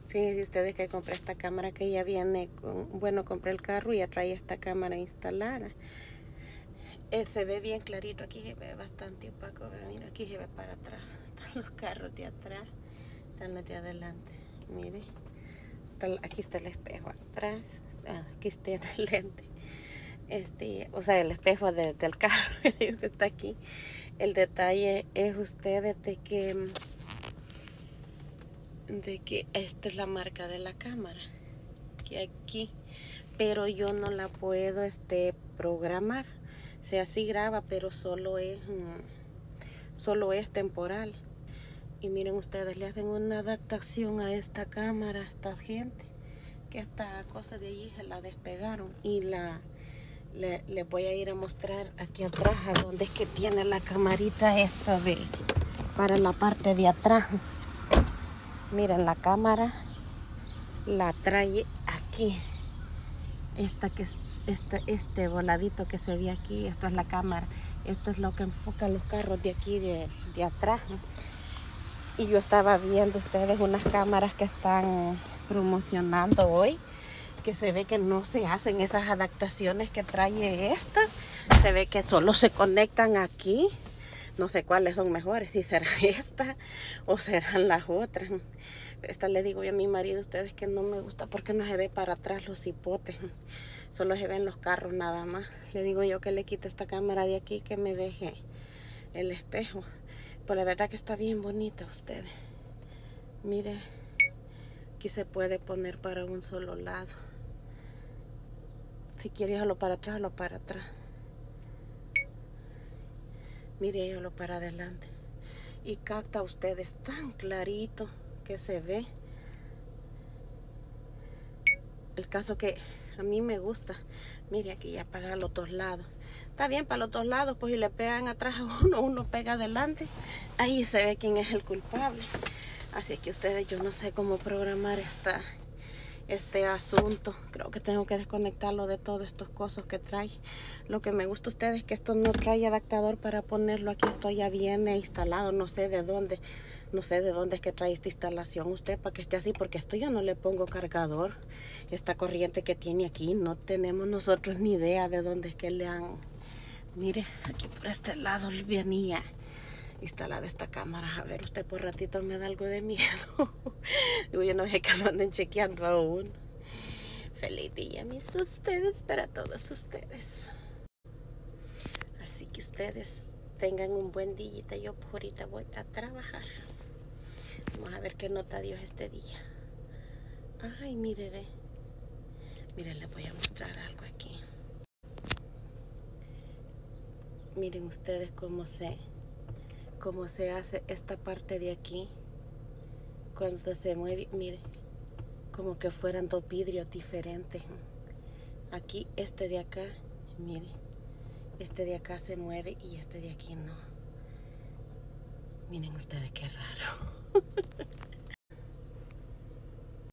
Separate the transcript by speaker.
Speaker 1: Fíjense ustedes que compré esta cámara que ya viene con, bueno, compré el carro y ya trae esta cámara instalada. Se ve bien clarito, aquí se ve bastante opaco, pero mira, aquí se ve para atrás. Están los carros de atrás, están los de adelante. Mire, aquí está el espejo atrás, aquí está el lente. O sea, el espejo del carro que está aquí. El detalle es ustedes de que esta es la marca de la cámara que aquí, pero yo no la puedo programar. O sea, sí graba, pero solo es temporal. Y miren ustedes, le hacen una adaptación a esta cámara, a esta gente, que esta cosa de allí se la despegaron. Y les voy a ir a mostrar aquí atrás a donde es que tiene la camarita esta para la parte de atrás. Miren, la cámara la trae aquí. Este voladito que se ve aquí, esto es la cámara. Esto es lo que enfoca los carros de aquí de atrás. Y yo estaba viendo ustedes unas cámaras que están promocionando hoy, que se ve que no se hacen esas adaptaciones que trae esta. Se ve que solo se conectan aquí. No sé cuáles son mejores, si será esta o serán las otras. Esta le digo yo a mi marido, ustedes, que no me gusta porque no se ve para atrás los cipotes. Solo se ven los carros nada más. Le digo yo que le quite esta cámara de aquí, que me deje el espejo. Pues la verdad que está bien bonita ustedes. Mire, aquí se puede poner para un solo lado. Si quiere irlo para atrás, lo para atrás. Mire, yo lo para adelante. Y capta ustedes tan clarito que se ve. El caso que a mí me gusta. Mire, aquí ya para los dos lados. Está bien para los dos lados, pues si le pegan atrás a uno pega adelante. Ahí se ve quién es el culpable. Así es que ustedes, yo no sé cómo programar este asunto. Creo que tengo que desconectarlo de todos estos cosas que trae. Lo que me gusta a ustedes es que esto no trae adaptador para ponerlo aquí. Esto ya viene instalado, no sé de dónde. No sé de dónde es que trae esta instalación usted para que esté así, porque esto yo no le pongo cargador. Esta corriente que tiene aquí, no tenemos nosotros ni idea de dónde es que le han... Mire, aquí por este lado venía instalada esta cámara. A ver, usted por ratito me da algo de miedo. Digo, yo no sé que lo anden chequeando aún. Feliz día, mis ustedes, para todos ustedes. Así que ustedes tengan un buen día. Yo por ahorita voy a trabajar. Vamos a ver qué nota dio este día. Ay, mire, ve. Miren, les voy a mostrar algo aquí. Miren ustedes cómo se hace esta parte de aquí. Cuando se mueve, miren, como que fueran dos vidrios diferentes. Aquí, este de acá, miren, este de acá se mueve y este de aquí no. Miren ustedes qué raro.